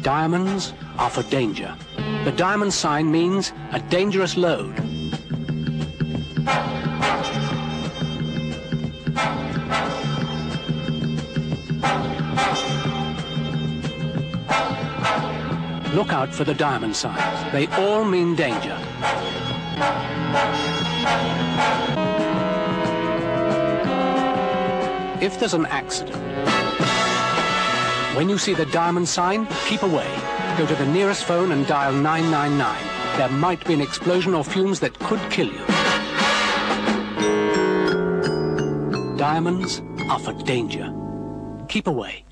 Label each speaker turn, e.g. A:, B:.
A: Diamonds are for danger. The diamond sign means a dangerous load. Look out for the diamond signs. They all mean danger. If there's an accident, when you see the diamond sign, keep away. Go to the nearest phone and dial 999. There might be an explosion or fumes that could kill you. Diamonds are for danger. Keep away.